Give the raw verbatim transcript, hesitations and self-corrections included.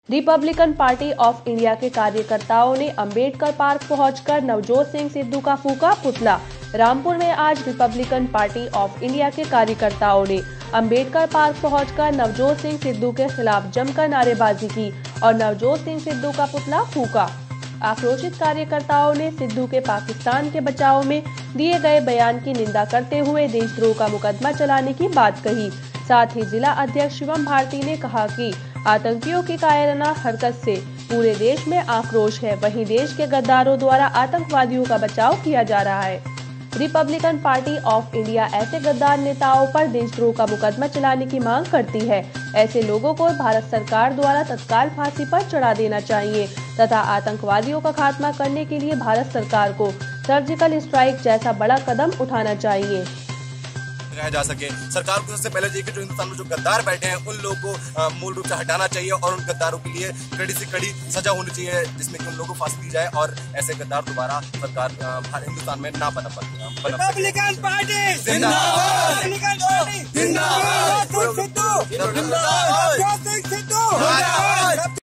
Republican party of India के कार्यकर्ताओं ने अंबेडकर पार्क पहुंचकर नवजोत सिंह सिद्धू का फूका पुतला। रामपुर में आज रिपब्लिकन पार्टी ऑफ इंडिया के कार्यकर्ताओं ने अंबेडकर पार्क पहुंचकर नवजोत सिंह सिद्धू के खिलाफ जमकर नारेबाजी की और नवजोत सिंह सिद्धू का पुतला फूका। आक्रोशित कार्यकर्ताओं ने सिद्धू के पाकिस्तान के बचाव में दिए गए बयान की निंदा करते हुए देशद्रोह का मुकदमा चलाने की बात कही। साथ ही जिला अध्यक्ष शिवम भारती ने कहा कि आतंकियों की कायराना हरकत से पूरे देश में आक्रोश है, वहीं देश के गद्दारों द्वारा आतंकवादियों का बचाव किया जा रहा है। रिपब्लिकन पार्टी ऑफ इंडिया ऐसे गद्दार नेताओं पर देशद्रोह का मुकदमा चलाने की मांग करती है। ऐसे लोगों को भारत सरकार द्वारा तत्काल फांसी पर चढ़ा देना चाहिए तथा आतंकवादियों का खात्मा करने के लिए भारत सरकार को सर्जिकल स्ट्राइक जैसा बड़ा कदम उठाना चाहिए जा सके। सरकार को सबसे पहले देखिए जो हिंदुस्तान में जो गद्दार बैठे हैं उन लोगों को मूल रूप से हटाना चाहिए और उन गद्दारों के लिए कड़ी से कड़ी सजा होनी चाहिए जिसमें कि उन लोगों को फांसी दी जाए और ऐसे गद्दार दोबारा सरकार हिंदुस्तान में ना पनप रिपब्लिकन पार्टी जिंदाबाद, रिपब्लिकन पार्टी जिंदाबाद, सिद्धू जिंदाबाद, सिद्धू जिंदाबाद।